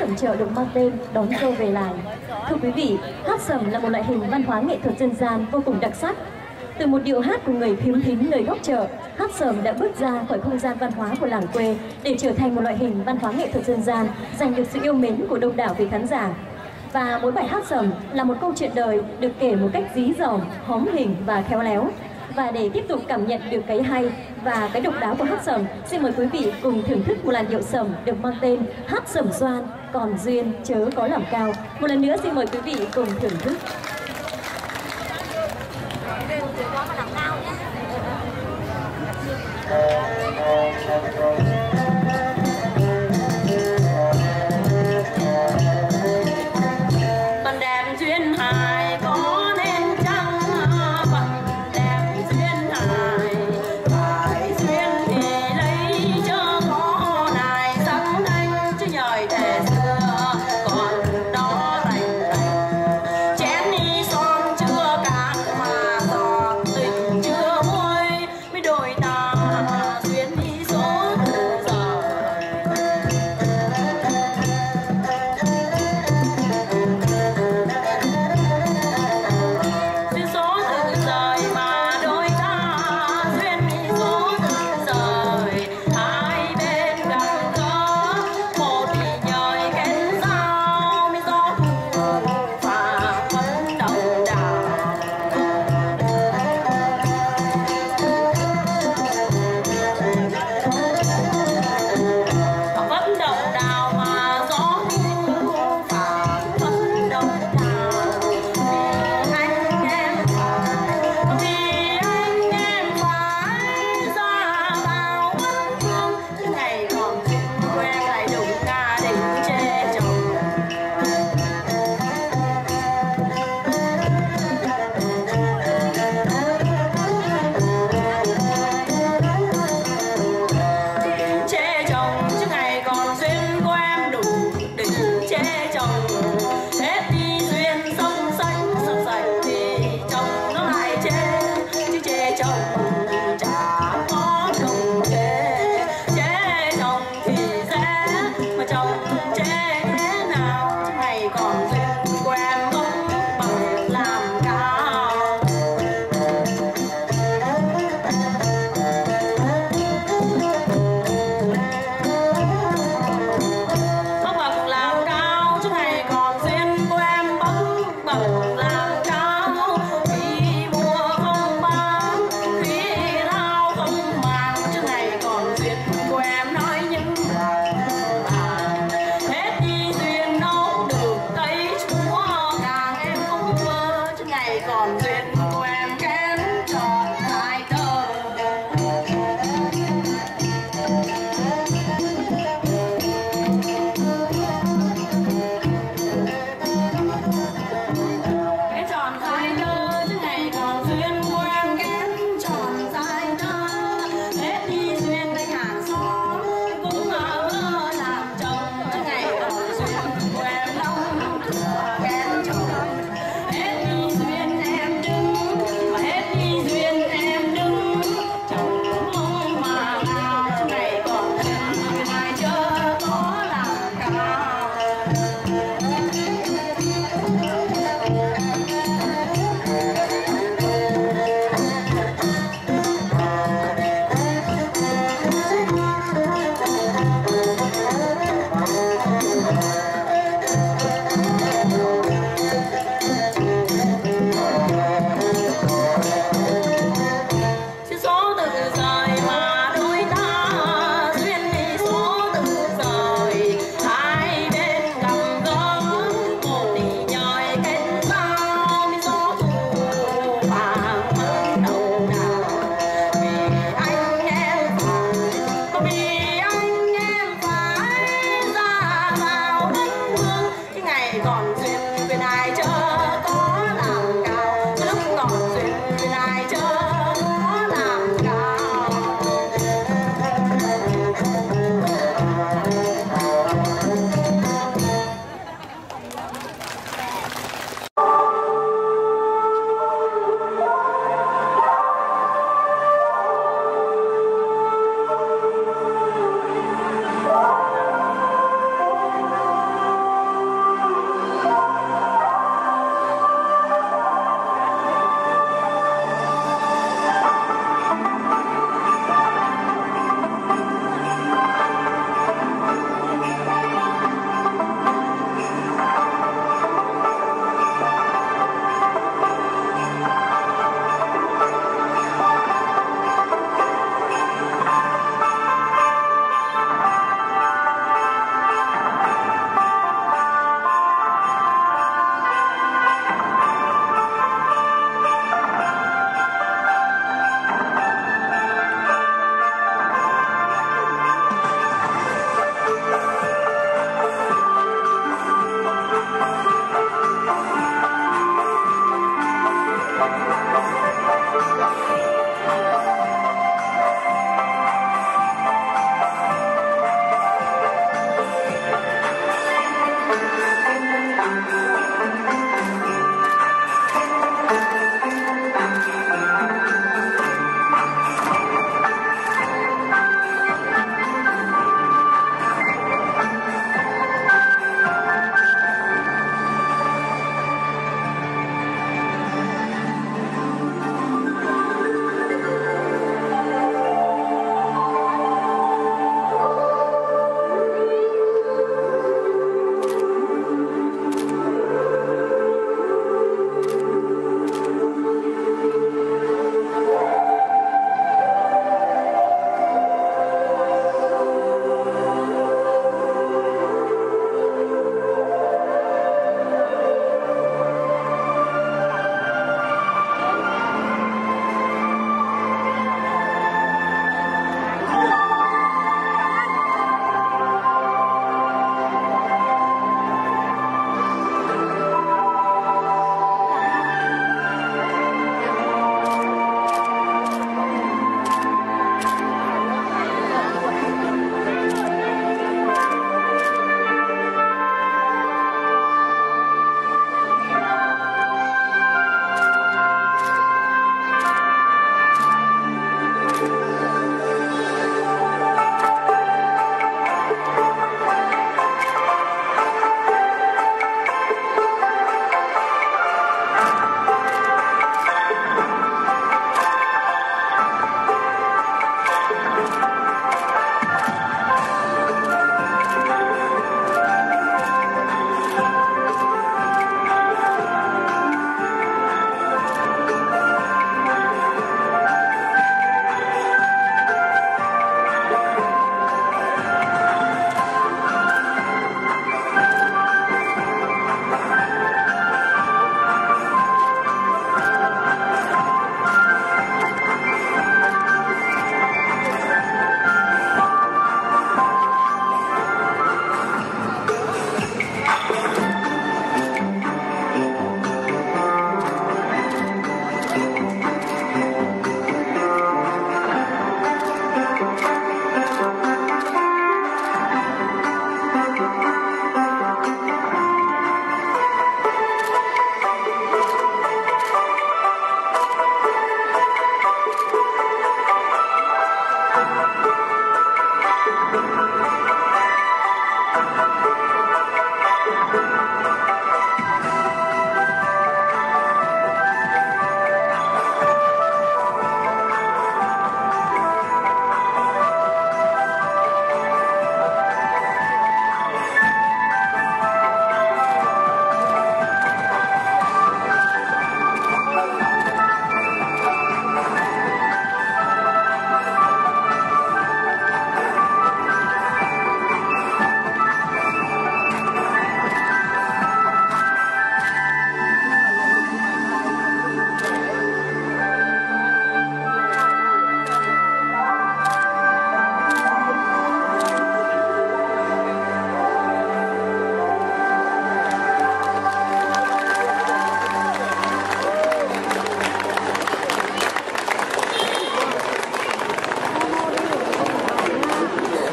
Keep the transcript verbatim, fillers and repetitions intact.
sẩm chợ được mang tên Đón Dâu Về Làng. Thưa quý vị, hát sẩm là một loại hình văn hóa nghệ thuật dân gian vô cùng đặc sắc. Từ một điệu hát của người khiếm thính nơi góc chợ, hát sẩm đã bước ra khỏi không gian văn hóa của làng quê để trở thành một loại hình văn hóa nghệ thuật dân gian giành được sự yêu mến của đông đảo vị khán giả. Và mỗi bài hát sẩm là một câu chuyện đời được kể một cách dí dỏm, hóm hình và khéo léo. Và để tiếp tục cảm nhận được cái hay và cái độc đáo của hát sẩm, xin mời quý vị cùng thưởng thức một làn điệu sẩm được mang tên Hát Sẩm Xoan, Còn Duyên Chớ Có Làm Cao. Một lần nữa xin mời quý vị cùng thưởng thức. Hãy subscribe cho kênh Ghiền Mì Gõ để không bỏ lỡ những video hấp dẫn.